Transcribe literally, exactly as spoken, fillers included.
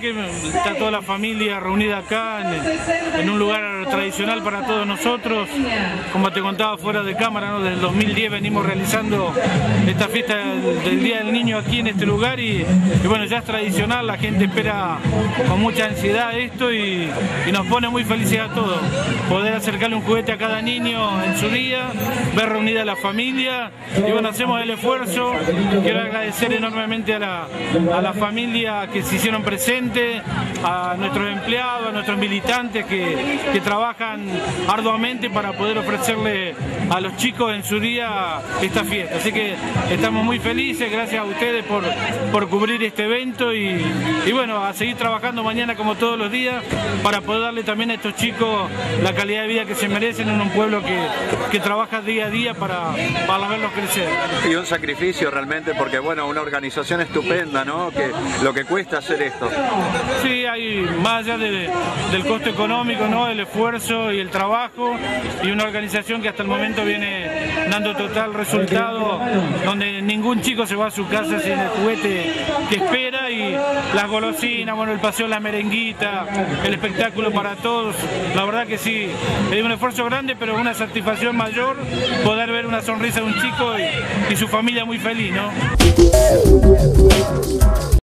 que está toda la familia reunida acá en, en un lugar tradicional para todos nosotros. Como te contaba fuera de cámara, ¿no? Desde el dos mil diez venimos realizando esta fiesta del, del Día del Niño aquí en este lugar y, y bueno, ya es tradicional, la gente espera con mucha ansiedad esto y, y nos pone muy felices a todos. Poder acercarle un juguete a cada niño en su día, ver reunida a la familia y bueno, hacemos el esfuerzo. Quiero agradecer enormemente a la, a la familia que se hicieron presentes, a nuestros empleados, a nuestros militantes que, que trabajan arduamente para poder ofrecerle a los chicos en su día esta fiesta. Así que estamos muy felices, gracias a ustedes por, por cubrir este evento y, y bueno, a seguir trabajando mañana como todos los días para poder darle también a estos chicos la calidad de vida que se merecen en un pueblo que, que trabaja día a día para, para verlos crecer. Y un sacrificio realmente porque bueno, una organización estupenda, ¿no? Que lo que cuesta hacer esto. Sí, hay más allá de, del costo económico, ¿no? El esfuerzo y el trabajo y una organización que hasta el momento viene dando total resultado, donde ningún chico se va a su casa sin el juguete que espera y las golosinas, bueno, el paseo, la merenguita, el espectáculo para todos. La verdad que sí, es un esfuerzo grande, pero una satisfacción mayor poder ver una sonrisa de un chico y, y su familia muy feliz, ¿no?